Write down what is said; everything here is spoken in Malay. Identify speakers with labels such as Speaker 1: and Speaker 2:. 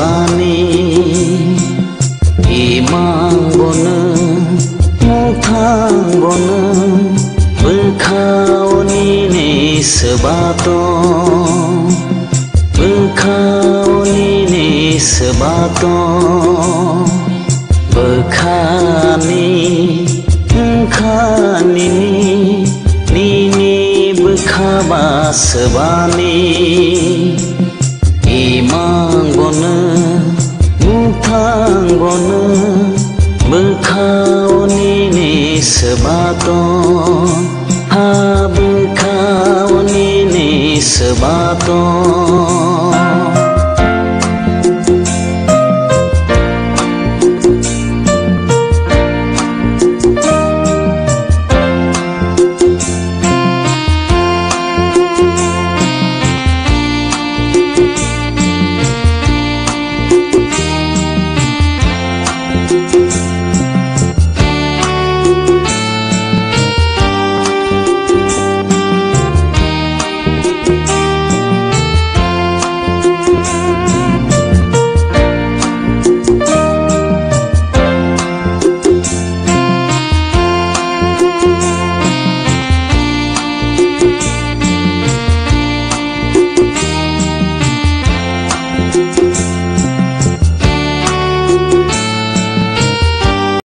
Speaker 1: sebani imang bona muthang bona bekau ni sebato bekau ni sebato bekani khani ni bekaba sebani imang bona muthang bona bekau ni sebato ha bekau ni sebato